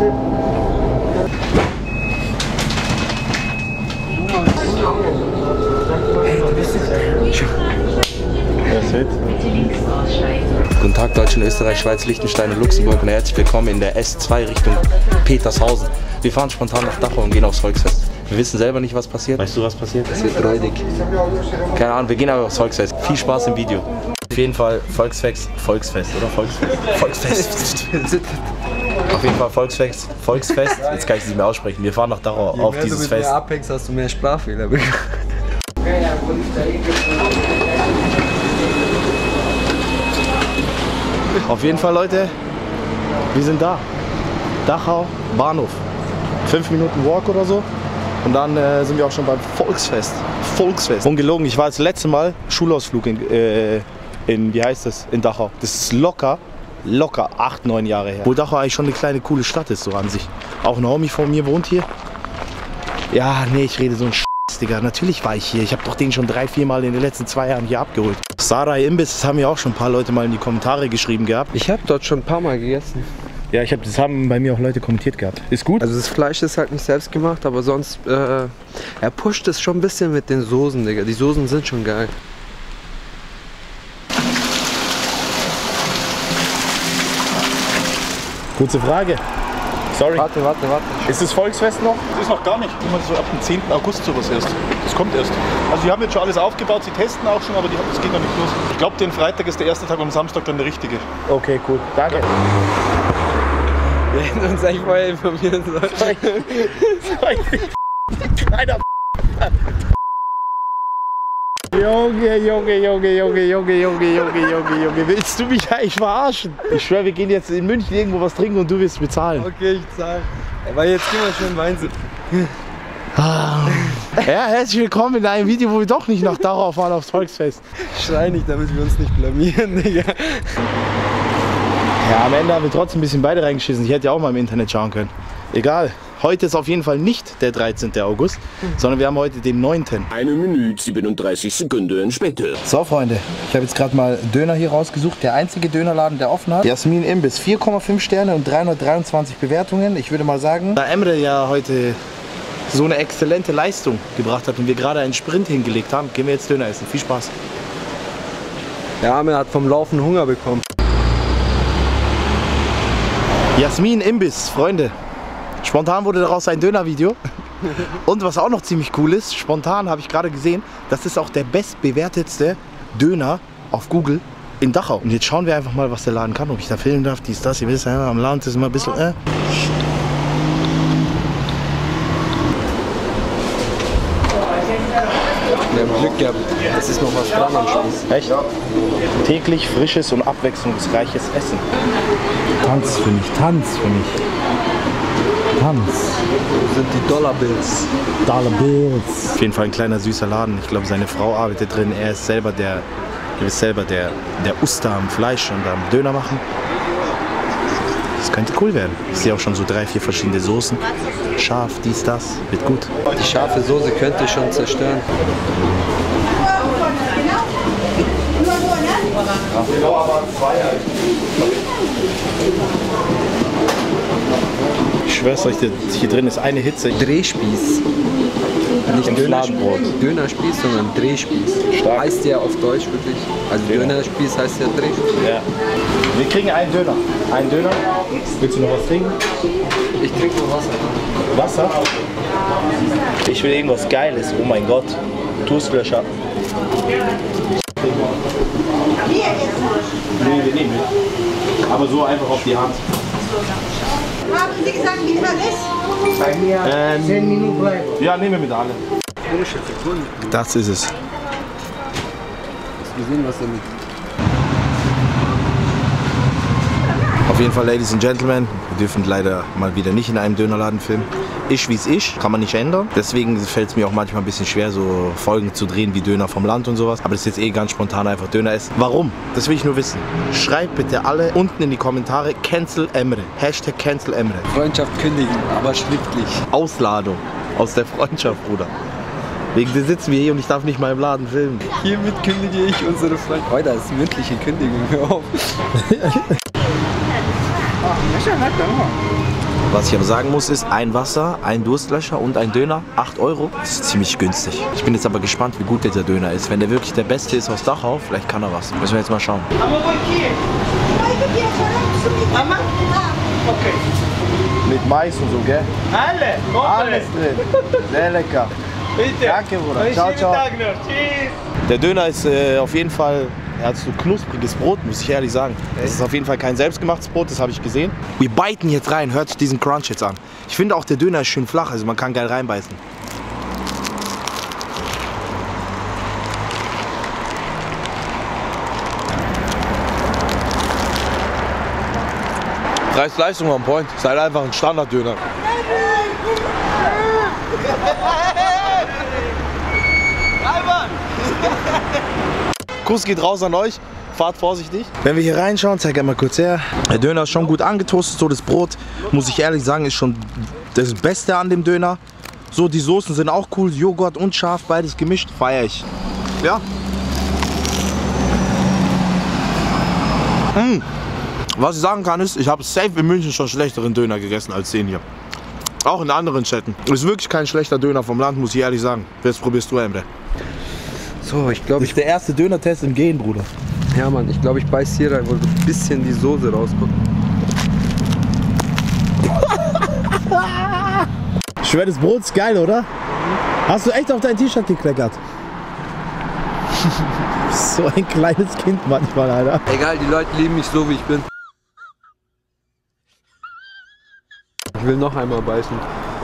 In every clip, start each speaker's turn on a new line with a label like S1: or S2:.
S1: Guten Tag Deutschland, Österreich, Schweiz, Liechtenstein und Luxemburg und herzlich willkommen in der S2 Richtung Petershausen. Wir fahren spontan nach Dachau und gehen aufs Volksfest. Wir wissen selber nicht, was passiert. Weißt du, was passiert? Es wird räudig. Keine Ahnung, wir gehen aber aufs Volksfest. Viel Spaß im Video. Auf jeden Fall Volksfest, oder? Volksfest. Auf jeden Fall Volksfest. Jetzt kann ich es nicht mehr aussprechen. Wir fahren nach Dachau auf dieses Fest. Je mehr du mit mir abhängst, hast du mehr Sprachfehler bekommen. Auf jeden Fall, Leute, wir sind da. Dachau, Bahnhof. 5 Minuten Walk oder so. Und dann sind wir auch schon beim Volksfest. Ungelogen, ich war das letzte Mal Schulausflug in wie heißt das? In Dachau. Das ist locker 8, 9 Jahre her. Wo Dachau eigentlich schon eine kleine, coole Stadt ist, so an sich. Auch ein Homie von mir wohnt hier. Ja, nee, ich rede so ein Digga. Natürlich war ich hier. Ich habe doch den schon 3, 4 Mal in den letzten 2 Jahren hier abgeholt. Sarai Imbiss, das haben ja auch schon ein paar Leute mal in die Kommentare geschrieben gehabt. Ich habe dort schon ein paar Mal gegessen. Ja, das haben bei mir auch Leute kommentiert gehabt. Ist gut? Also das Fleisch ist halt nicht selbst gemacht, aber sonst, er pusht es schon ein bisschen mit den Soßen, Digga. Die Soßen sind schon geil. Kurze Frage. Sorry. Warte. Ist das Volksfest noch?
S2: Das ist noch gar nicht. Immer so ab dem 10. August sowas erst. Das kommt erst. Also die haben jetzt schon alles aufgebaut, sie testen auch schon, aber das geht noch nicht los. Ich glaube, den Freitag ist der erste Tag und am Samstag dann der richtige.
S1: Okay, cool. Danke.
S3: Wir hätten uns eigentlich vorher informieren sollen.
S2: Kleiner
S1: Junge, willst du mich eigentlich verarschen? Ich schwöre, wir gehen jetzt in München irgendwo was trinken und du wirst bezahlen.
S3: Okay, ich zahle. Aber jetzt gehen wir schon Weinsinn.
S1: Ja, herzlich willkommen in einem Video, wo wir doch nicht nach Dachau fahren aufs Volksfest.
S3: Schrei nicht, damit wir uns nicht blamieren, Digga.
S1: Ja, am Ende haben wir trotzdem ein bisschen beide reingeschissen. Ich hätte ja auch mal im Internet schauen können. Egal. Heute ist auf jeden Fall nicht der 13. August, sondern wir haben heute den 9.
S4: 1 Minute 37 Sekunden später.
S1: So Freunde, ich habe jetzt gerade mal Döner hier rausgesucht. Der einzige Dönerladen, der offen hat. Jasmin Imbiss, 4,5 Sterne und 323 Bewertungen. Ich würde mal sagen, da Emre ja heute so eine exzellente Leistung gebracht hat und wir gerade einen Sprint hingelegt haben, gehen wir jetzt Döner essen. Viel Spaß.
S3: Der Arme hat vom Laufen Hunger bekommen.
S1: Jasmin Imbiss, Freunde. Spontan wurde daraus ein Döner-Video. Und was auch noch ziemlich cool ist, spontan habe ich gerade gesehen, das ist auch der bestbewertetste Döner auf Google in Dachau. Und jetzt schauen wir einfach mal, was der Laden kann, ob ich da filmen darf, dies, das. Ihr wisst ja, am Land ist immer ein bisschen... Wir
S3: haben Glück gehabt, das ist noch was dran am Spieß.
S1: Echt? Täglich frisches und abwechslungsreiches Essen. Tanz für mich, Tanz für mich. Tanz.
S3: Das sind die Dollarbills.
S1: Dollarbills. Auf jeden Fall ein kleiner süßer Laden. Ich glaube, seine Frau arbeitet drin. Er ist selber der Uster am Fleisch und am Döner machen. Das könnte cool werden. Ich sehe auch schon so 3, 4 verschiedene Soßen. Scharf, dies, das. Wird gut.
S3: Die scharfe Soße könnte schon zerstören.
S1: Ich schwör's euch, hier drin ist eine Hitze.
S3: Drehspieß. Nicht Dönerspieß, sondern Drehspieß.
S1: Stark.
S3: Heißt ja auf Deutsch wirklich. Also Dönerspieß heißt ja Drehspieß.
S1: Ja. Wir kriegen einen Döner. Einen Döner. Willst du noch was trinken?
S3: Ich trinke nur Wasser.
S1: Wasser? Ich will irgendwas Geiles. Oh mein Gott. Durstlöscher. Nee, wir nehmen mit. Aber so einfach auf die Hand.
S5: Haben Sie gesagt, wie viel ist? 10 Minuten bleiben.
S1: Ja, nehmen wir mit alle. Das ist es.
S3: Hast du gesehen, was damit?
S1: Auf jeden Fall, Ladies and Gentlemen, wir dürfen leider mal wieder nicht in einem Dönerladen filmen. Ist wie es ist, kann man nicht ändern. Deswegen fällt es mir auch manchmal ein bisschen schwer, so Folgen zu drehen wie Döner vom Land und sowas. Aber das ist jetzt eh ganz spontan einfach Döner essen. Warum? Das will ich nur wissen. Schreibt bitte alle unten in die Kommentare Cancel Emre. Hashtag Cancel Emre.
S3: Freundschaft kündigen, aber schriftlich.
S1: Ausladung aus der Freundschaft, Bruder. Wegen dir sitzen wir hier und ich darf nicht mal im Laden filmen.
S3: Hiermit kündige ich unsere Freundschaft. Heute ist mündliche Kündigung, hör auf.
S1: Was ich aber sagen muss ist, ein Wasser, ein Durstlöscher und ein Döner, 8 €. Das ist ziemlich günstig. Ich bin jetzt aber gespannt, wie gut dieser Döner ist. Wenn der wirklich der beste ist aus Dachau, vielleicht kann er was. Müssen wir jetzt mal schauen. Mit Mais und so, gell? Alles drin. Sehr lecker.
S3: Bitte.
S1: Danke, Bruder. Ciao, ciao. Der Döner ist auf jeden Fall, er hat so knuspriges Brot, muss ich ehrlich sagen. Es ist auf jeden Fall kein selbstgemachtes Brot, das habe ich gesehen. Wir biten jetzt rein, hört sich diesen Crunch jetzt an. Ich finde auch, der Döner ist schön flach, also man kann geil reinbeißen. Preis-Leistung on point, ist halt einfach ein Standarddöner. Kuss geht raus an euch, fahrt vorsichtig. Wenn wir hier reinschauen, zeig einmal kurz her. Der Döner ist schon gut angetoastet, so das Brot, muss ich ehrlich sagen, ist schon das Beste an dem Döner. So, die Soßen sind auch cool, Joghurt und scharf, beides gemischt, feiere ich. Ja. Was ich sagen kann ist, ich habe safe in München schon schlechteren Döner gegessen als den hier. Auch in anderen Städten. Ist wirklich kein schlechter Döner vom Land, muss ich ehrlich sagen. Jetzt probierst du, Emre.
S3: So, ich glaube,
S1: Das ist der erste Döner-Test im Gehen, Bruder.
S3: Ja, Mann, ich glaube, ich beiß hier rein, wo so ein bisschen die Soße rauskommt.
S1: Ich schwör, das Brot ist geil, oder? Hast du echt auf dein T-Shirt gekleckert? So ein kleines Kind manchmal, Alter.
S3: Egal, die Leute lieben mich so, wie ich bin. Ich will noch einmal beißen.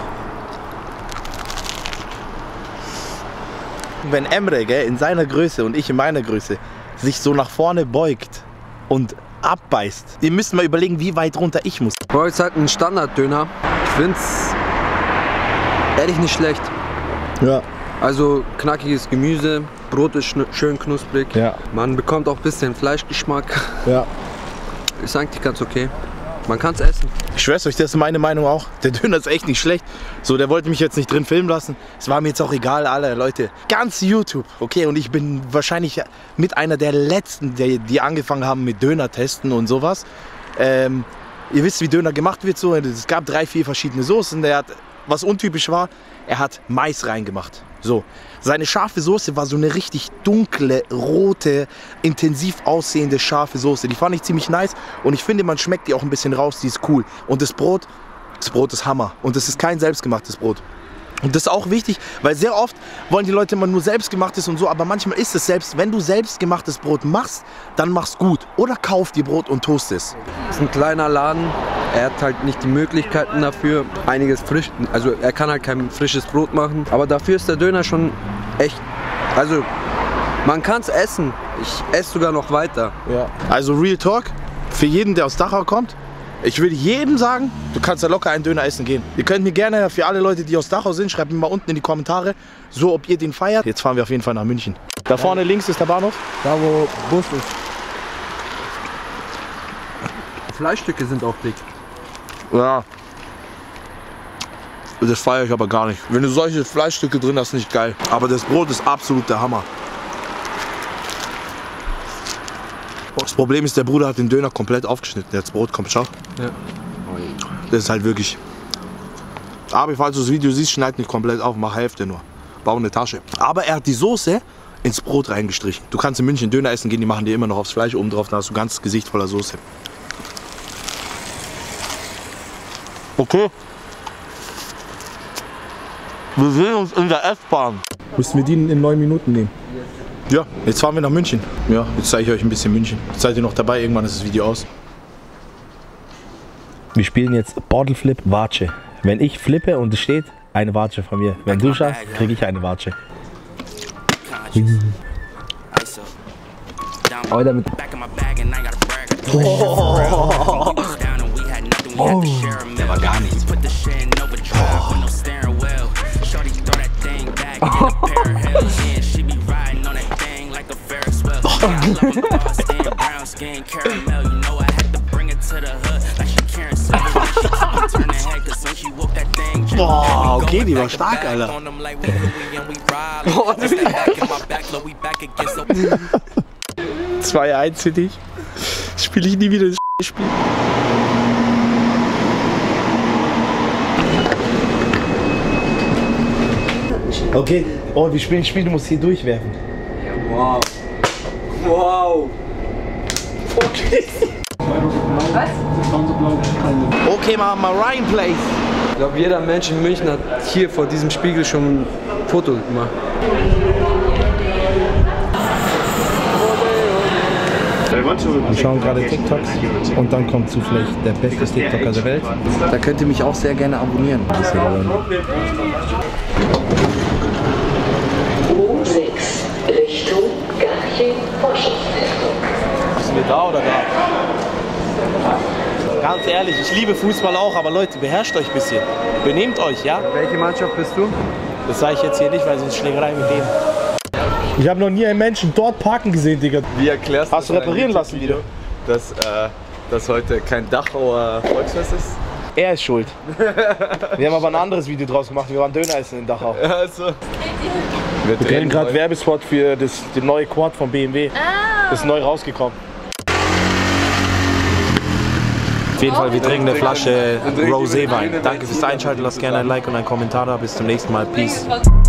S1: Wenn Emre, gell, in seiner Größe und ich in meiner Größe sich so nach vorne beugt und abbeißt, ihr müsst mal überlegen, wie weit runter ich muss.
S3: Bro, ist halt ein Standarddöner. Ich find's ehrlich nicht schlecht.
S1: Ja.
S3: Also knackiges Gemüse, Brot ist schön knusprig.
S1: Ja.
S3: Man bekommt auch ein bisschen Fleischgeschmack.
S1: Ja.
S3: Ist eigentlich ganz okay. Man kann es essen.
S1: Ich schwör's euch, das ist meine Meinung auch. Der Döner ist echt nicht schlecht. So, der wollte mich jetzt nicht drin filmen lassen. Es war mir jetzt auch egal, alle Leute. Ganz YouTube, okay? Und ich bin wahrscheinlich mit einer der Letzten, die angefangen haben mit Döner testen und sowas. Ihr wisst, wie Döner gemacht wird. So. Es gab 3, 4 verschiedene Soßen. Der hat, was untypisch war, er hat Mais reingemacht. So. Seine scharfe Soße war so eine richtig dunkle, rote, intensiv aussehende scharfe Soße. Die fand ich ziemlich nice und ich finde, man schmeckt die auch ein bisschen raus, die ist cool. Und das Brot ist Hammer und das ist kein selbstgemachtes Brot. Und das ist auch wichtig, weil sehr oft wollen die Leute immer nur selbstgemachtes und so, aber manchmal ist es selbst, wenn du selbstgemachtes Brot machst, dann mach's gut. Oder kauf dir Brot und toast es.
S3: Das ist ein kleiner Laden, er hat halt nicht die Möglichkeiten dafür, einiges frisch, also er kann halt kein frisches Brot machen, aber dafür ist der Döner schon echt, also man kann es essen, ich esse sogar noch weiter.
S1: Ja. Also Real Talk, für jeden, der aus Dachau kommt, ich würde jedem sagen, du kannst da locker einen Döner essen gehen. Ihr könnt mir gerne, für alle Leute, die aus Dachau sind, schreibt mir mal unten in die Kommentare, so ob ihr den feiert. Jetzt fahren wir auf jeden Fall nach München. Da vorne links ist der Bahnhof.
S3: Da wo Bus ist. Fleischstücke sind auch dick.
S1: Ja. Das feiere ich aber gar nicht. Wenn du solche Fleischstücke drin hast, nicht geil. Aber das Brot ist absolut der Hammer. Das Problem ist, der Bruder hat den Döner komplett aufgeschnitten. Das Brot kommt, schau.
S3: Ja.
S1: Das ist halt wirklich. Aber falls du das Video siehst, schneid nicht komplett auf, mach Hälfte nur. Bau eine Tasche. Aber er hat die Soße ins Brot reingestrichen. Du kannst in München Döner essen gehen, die machen dir immer noch aufs Fleisch oben drauf, da hast du ein ganzes Gesicht voller Soße. Okay. Wir sehen uns in der S-Bahn. Müssen wir die in 9 Minuten nehmen? Ja, jetzt fahren wir nach München. Ja, jetzt zeige ich euch ein bisschen München. Jetzt seid ihr noch dabei, irgendwann ist das Video aus. Wir spielen jetzt Bottle Flip Watsche. Wenn ich flippe und es steht, eine Watsche von mir. Wenn du schaffst, kriege ich eine Watsche.
S3: Oh, damit.
S1: Oh, der war gar nichts. Boah, okay, die war stark, Alter. 2-1 für dich. Spiele ich nie wieder das Spiel. Okay, oh, wir spielen ein Spiel, du musst hier durchwerfen.
S3: Wow. Wow.
S1: Okay.
S5: Was?
S1: Okay, mal Ryan Place.
S3: Ich glaube, jeder Mensch in München hat hier vor diesem Spiegel schon ein Foto gemacht.
S1: Wir schauen gerade TikToks und dann kommt zufällig der beste TikToker der Welt. Da könnt ihr mich auch sehr gerne abonnieren.
S6: U6 Richtung Garching-Forschungszentrum.
S1: Sind wir da oder da? Ganz ehrlich, ich liebe Fußball auch, aber Leute, beherrscht euch ein bisschen. Benehmt euch, ja?
S3: Welche Mannschaft bist du?
S1: Das sage ich jetzt hier nicht, weil sonst Schlägerei mit dem. Ich habe noch nie einen Menschen dort parken gesehen, Digga.
S7: Wie erklärst
S1: Hast du reparieren lassen wieder?
S7: Dass heute kein Dachauer Volksfest ist?
S1: Er ist schuld. Wir haben aber ein anderes Video draus gemacht. Wir waren Döner essen in Dachau.
S7: Also.
S1: Wir drehen gerade Werbespot für den neue Quad von BMW. Das ist neu rausgekommen. Auf jeden Fall, wir trinken eine Flasche Rosé-Wein. Danke fürs Einschalten, lasst gerne ein Like und einen Kommentar da. Bis zum nächsten Mal. Peace.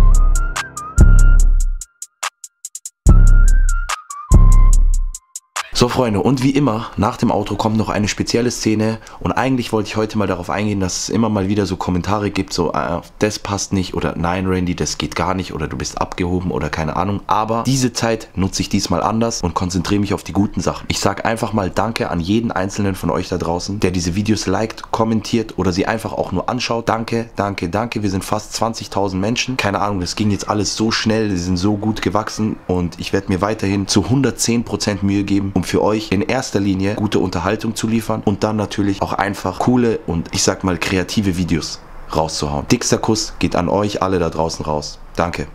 S1: So Freunde, und wie immer, nach dem Outro kommt noch eine spezielle Szene und eigentlich wollte ich heute mal darauf eingehen, dass es immer mal wieder so Kommentare gibt, so das passt nicht oder nein Randy, das geht gar nicht oder du bist abgehoben oder keine Ahnung, aber diese Zeit nutze ich diesmal anders und konzentriere mich auf die guten Sachen. Ich sage einfach mal Danke an jeden einzelnen von euch da draußen, der diese Videos liked, kommentiert oder sie einfach auch nur anschaut. Danke, danke, danke, wir sind fast 20.000 Menschen, keine Ahnung, das ging jetzt alles so schnell, sie sind so gut gewachsen und ich werde mir weiterhin zu 110% Mühe geben, um für euch in erster Linie gute Unterhaltung zu liefern und dann natürlich auch einfach coole und ich sag mal kreative Videos rauszuhauen. Dickster Kuss geht an euch alle da draußen raus. Danke.